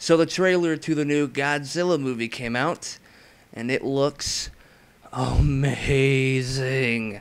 So the trailer to the new Godzilla movie came out, and it looks amazing.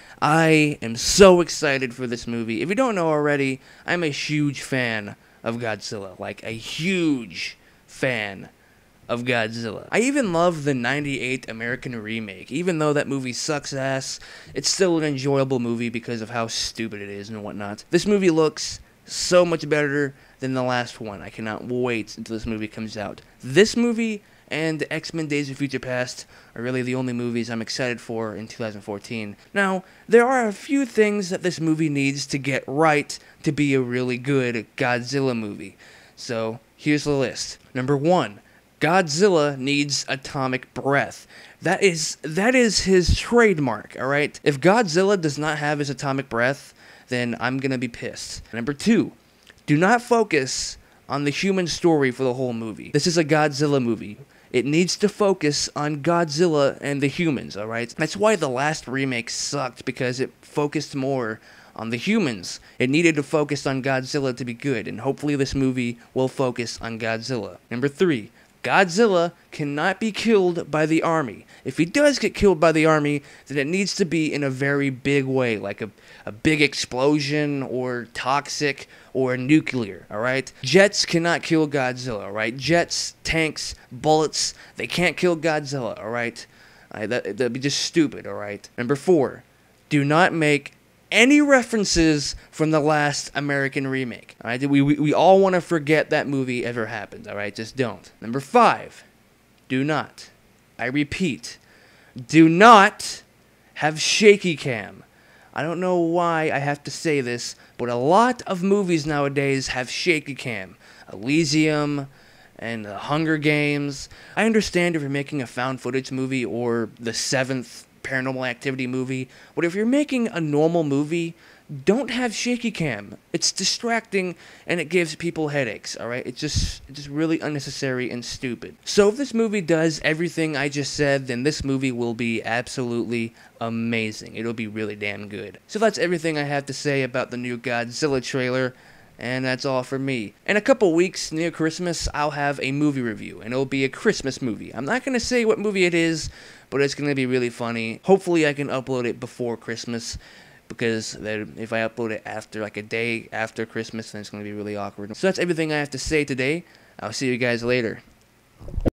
I am so excited for this movie. If you don't know already, I'm a huge fan of Godzilla. Like, a huge fan of Godzilla. I even love the 98 American remake. Even though that movie sucks ass, it's still an enjoyable movie because of how stupid it is and whatnot. This movie looks so much better than the last one. I cannot wait until this movie comes out. This movie and X-Men Days of Future Past are really the only movies I'm excited for in 2014. Now, there are a few things that this movie needs to get right to be a really good Godzilla movie. So, here's the list. Number 1. Godzilla needs atomic breath. That is his trademark, alright? If Godzilla does not have his atomic breath, then I'm gonna be pissed. Number 2, do not focus on the human story for the whole movie. This is a Godzilla movie. It needs to focus on Godzilla and the humans, alright? That's why the last remake sucked, because it focused more on the humans. It needed to focus on Godzilla to be good, and hopefully this movie will focus on Godzilla. Number 3, Godzilla cannot be killed by the army. If he does get killed by the army, then it needs to be in a very big way, like a big explosion, or toxic, or nuclear, alright? Jets cannot kill Godzilla, alright? Jets, tanks, bullets, they can't kill Godzilla, alright? That'd be just stupid, alright? Number 4, do not make any references from the last American remake. Alright, we all want to forget that movie ever happened. Alright, just don't. Number 5, do not, I repeat, do not have shaky cam. I don't know why I have to say this, but a lot of movies nowadays have shaky cam. Elysium and The Hunger Games. I understand if you're making a found footage movie or the 7th Paranormal Activity movie, but if you're making a normal movie, don't have shaky cam. It's distracting and it gives people headaches, alright? It's just really unnecessary and stupid. So if this movie does everything I just said, then this movie will be absolutely amazing. It'll be really damn good. So that's everything I have to say about the new Godzilla trailer. And that's all for me. In a couple weeks, near Christmas, I'll have a movie review, and it'll be a Christmas movie. I'm not going to say what movie it is, but it's going to be really funny. Hopefully I can upload it before Christmas, because if I upload it after, like a day after Christmas, then it's going to be really awkward. So that's everything I have to say today. I'll see you guys later.